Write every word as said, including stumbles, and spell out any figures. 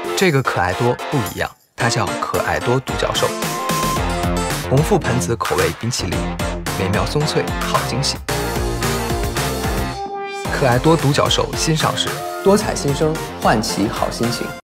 这个可爱多不一样，它叫可爱多独角兽。红覆盆子口味冰淇淋，美妙松脆，好惊喜。可爱多独角兽新上市，多彩新生，唤起好心情。